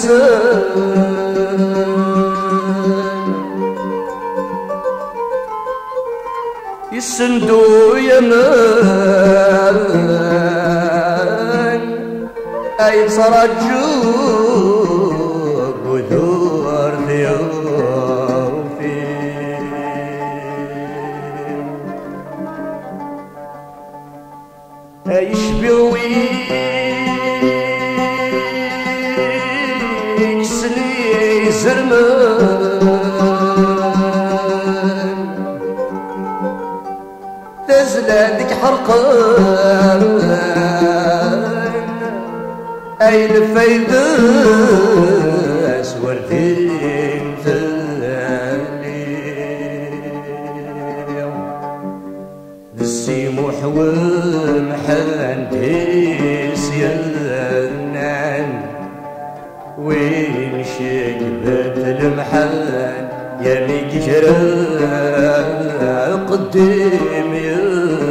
يسندو يمان أي ترجوك وذور ضيوفي أي شبيويك سني زرمان تزلادك حرقان أي الفيدس وردين في الليل السيموح والمحندس يلنان وين شكبت المحان يا ميكجرا قدام يا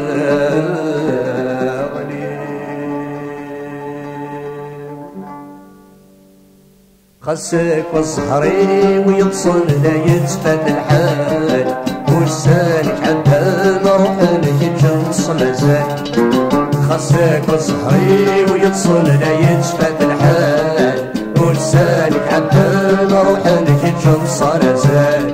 خسك والزهري ويتصل لا يتفات الحال وسالك حتى نروح نجنص مزاج خسك والزهري ويتصل لا يتفات الحال وسالك حتى نروح نجنص مزاج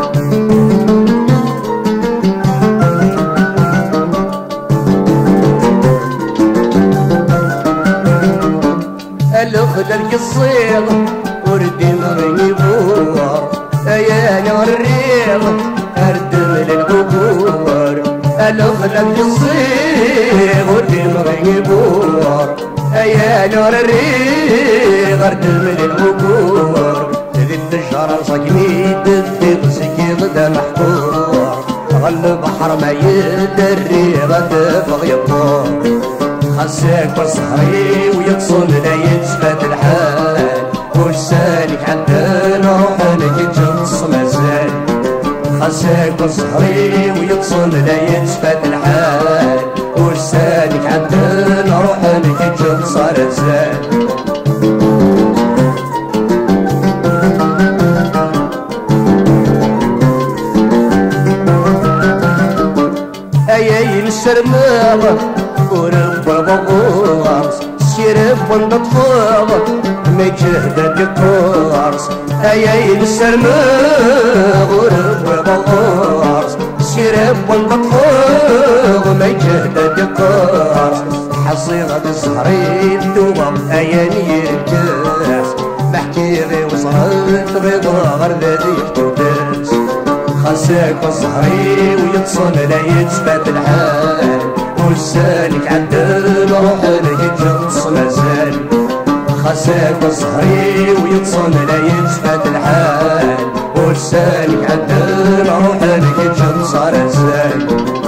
الأخذ القصير وردي مرني بور يا نار الريض أردم للبكور الأخذ القصير وردي مرني بور يا نار الريض أردم للبكور ذي الشجرة صقمي دفي غسكي غدا محكور غل بحر ما يدري غدا فغي الطور خساك وصهري ويتصل لا يتفات الحال وش سالك حتى نروح نجنص مازال خساك وصهري ويتصل لا يتفات الحال وش سالك حتى نروح نجنص مازال أيا السرماغ ورب الغوارس سيرب ونطفاغ ما جهدت الطارس أيا السرماغ ورب الغوارس سيرب ونطفاغ ما جهدت الطارس حصيغة الزهرين دوام أيا نيرتاس بحكي غي وصرت غيضا غير ذي توداس خساك وصهري ويتصل لا يتفات الحال وسالك عدل روح نجنص مازال خساك وصهري ويتصل لا يتفات الحال وسالك عدل روح نجنص مازال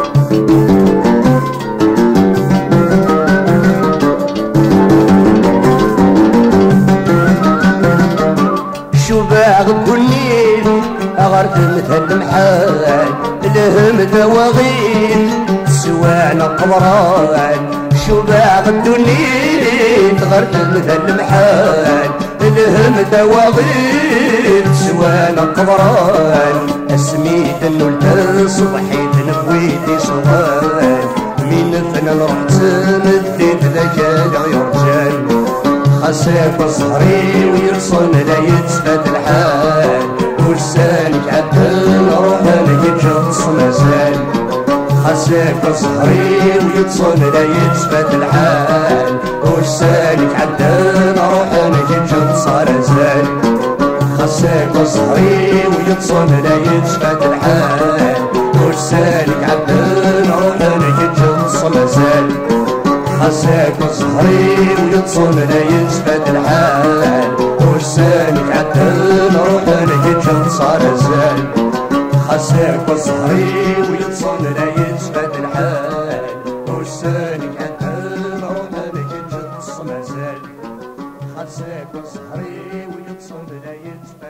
شباع النيل أغرد مثل المحال لهم دواغيل سواعنا قمران شباع الدنيا غرد مثل المحال لهم دواغيل سواعنا قمران اسميت النولد صبحيت نبويتي صغان من فنان رحت مديت ذاك الرجال خساك وصهري ويرصن لا يتفات الحال ولسانك عدل روح نجنص مازال خساك وصهري ويتصل لا يتفات الحال ولسانك عدل روح نجنص مازال خساك وصهري ويتصل لا يتفات الحال ولسانك عدل روح نجنص مازال خساك وصهري ويتصل لا يتفات الحال ولسانك عدل روح نجنص مازال خساك وصهري ويتصل لا يتفات الحال ولسانك عدل روح نجنص مازال خساك وصهري ويتصل لا يتفات